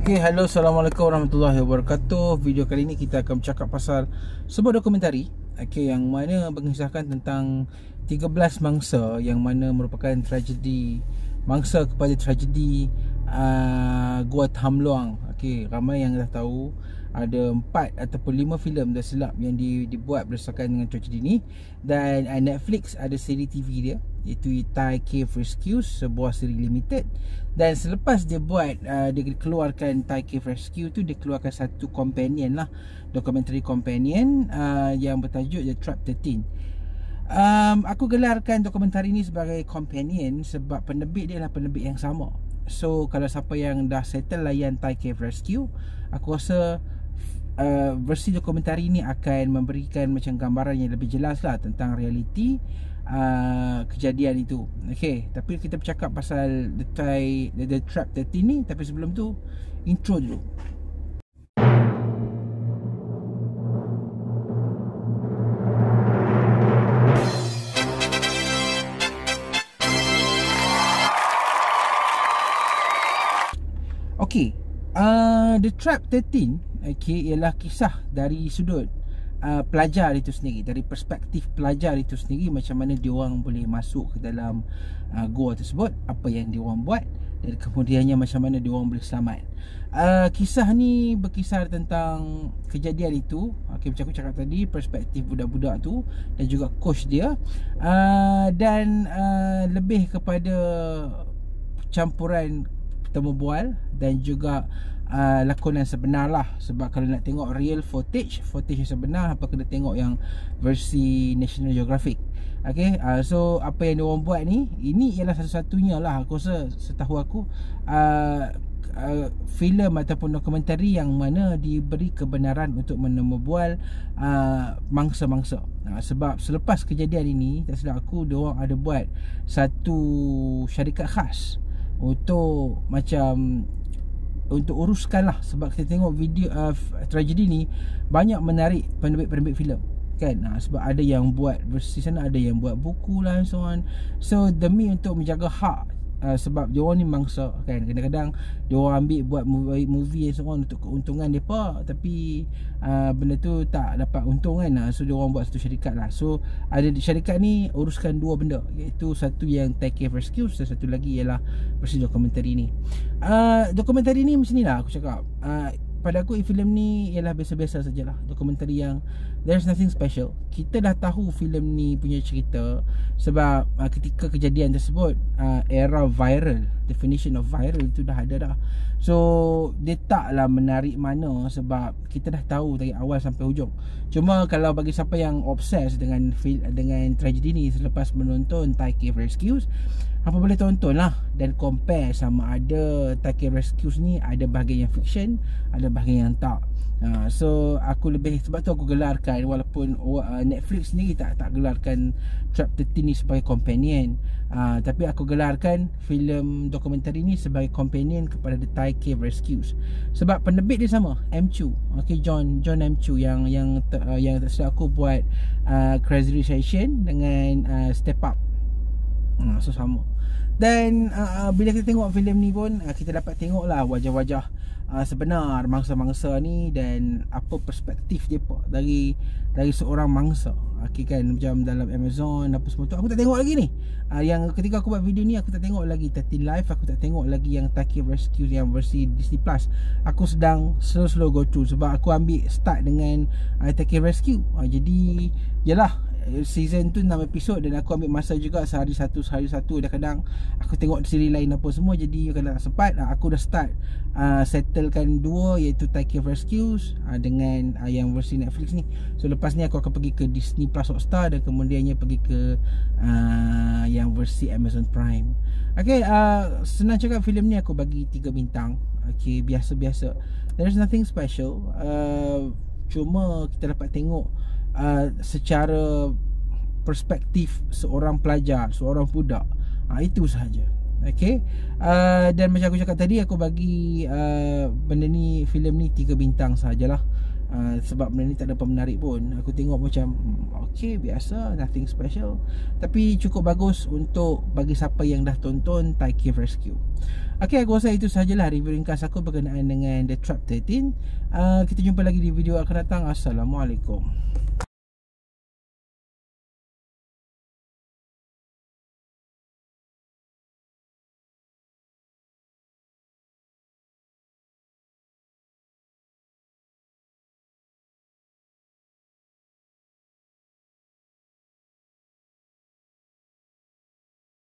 Okay, hello, Assalamualaikum warahmatullahi wabarakatuh. Video kali ini kita akan bercakap pasal sebuah dokumentari yang mana mengisahkan tentang 13 mangsa yang mana merupakan tragedi, mangsa kepada tragedi Gua Tham Luang. Ramai yang dah tahu ada 4 ataupun 5 filem dah silap yang dibuat berdasarkan dengan tragedi ni. Dan Netflix ada siri TV dia, iaitu Thai Cave Rescue, sebuah siri limited. Dan selepas dia buat, dia keluarkan Thai Cave Rescue tu, dia keluarkan satu companion lah, dokumentari companion yang bertajuk The Trap 13. Aku gelarkan dokumentari ni sebagai companion sebab penerbit dia adalah penerbit yang sama. So kalau siapa yang dah settle layan Thai Cave Rescue, aku rasa versi dokumentari ni akan memberikan macam gambaran yang lebih jelas lah tentang realiti kejadian itu. Tapi kita bercakap pasal The Trap 13 ni. Tapi sebelum tu, intro dulu. The Trap 13 ialah kisah dari sudut pelajar itu sendiri, dari perspektif pelajar itu sendiri, macam mana diorang boleh masuk ke dalam gua tersebut, apa yang diorang buat, dan kemudiannya macam mana diorang boleh selamat. Kisah ni berkisar tentang kejadian itu. Macam aku cakap tadi, perspektif budak-budak tu dan juga coach dia, dan lebih kepada campuran temu bual dan juga lakonan sebenar lah. Sebab kalau nak tengok real footage yang sebenar, apa kena tengok yang versi National Geographic. So apa yang diorang buat ni, ini ialah satu-satunya lah, aku rasa, setahu aku, filem ataupun dokumentari yang mana diberi kebenaran untuk menemubual mangsa-mangsa. Sebab selepas kejadian ini, tak silap aku, diorang ada buat satu syarikat khas untuk macam untuk uruskan lah. Sebab kita tengok video tragedi ni banyak menarik penerbit-penerbit filem kan. Sebab ada yang buat versi sana, ada yang buat buku lah and so on. So demi untuk menjaga hak, sebab diorang ni mangsa kan, kadang-kadang diorang ambil buat movie and so on untuk keuntungan mereka, tapi benda tu tak dapat untung kan. So diorang buat satu syarikat lah. So ada syarikat ni uruskan dua benda, iaitu satu yang Thai Cave Rescue dan satu lagi ialah versi dokumentari ni. Dokumentari ni macam ni lah aku cakap. Pada aku filem ni ialah biasa-biasa sajalah, dokumentari yang there's nothing special. Kita dah tahu filem ni punya cerita sebab ketika kejadian tersebut, era viral, definition of viral tu dah ada dah. So dia taklah menarik mana sebab kita dah tahu dari awal sampai hujung. Cuma kalau bagi siapa yang obses dengan tragedi ni selepas menonton Thai Cave Rescues, apa boleh tonton lah dan compare sama ada Thai Cave Rescues ni ada bahagian yang fiction, ada bahagian yang tak. So aku lebih, sebab tu aku gelarkan, walaupun Netflix sendiri tak gelarkan Trap 13 ni sebagai companion, tapi aku gelarkan filem dokumentari ni sebagai companion kepada The Thai Cave Rescues. Sebab penerbit dia sama, M. Chu, John M. Chu yang tak silap aku buat Crazy Rich Asian dengan Step Up. So sama. Dan bila kita tengok filem ni pun, kita dapat tengok lah wajah-wajah sebenar mangsa-mangsa ni dan apa perspektif dia dari seorang mangsa. Kan macam dalam Amazon apa semua tu aku tak tengok lagi ni. Yang ketika aku buat video ni, aku tak tengok lagi 13 Live, aku tak tengok lagi yang Thai Cave Rescue yang versi Disney Plus. Aku sedang slow go through sebab aku ambil start dengan Thai Cave Rescue. Jadi yalah, season tu 6 episod dan aku ambil masa juga sehari satu. Kadang-kadang aku tengok siri lain apa semua, jadi kalau tak sempat, aku dah start settlekan dua, iaitu Thai Cave Rescues dengan yang versi Netflix ni. So lepas ni aku akan pergi ke Disney Plus Hotstar dan kemudiannya pergi ke yang versi Amazon Prime. Senang cakap, filem ni aku bagi 3 bintang. Biasa-biasa, there's nothing special. Cuma kita dapat tengok secara perspektif seorang pelajar, seorang budak, itu sahaja. Dan macam aku cakap tadi, aku bagi benda ni, filem ni 3 bintang sahajalah. Sebab benda ni tak ada apa menarik pun. Aku tengok macam biasa, nothing special, tapi cukup bagus untuk bagi siapa yang dah tonton Thai Cave Rescue. Okay, aku rasa itu sahajalah review ringkas aku berkenaan dengan The Trap 13. Kita jumpa lagi di video akan datang. Assalamualaikum.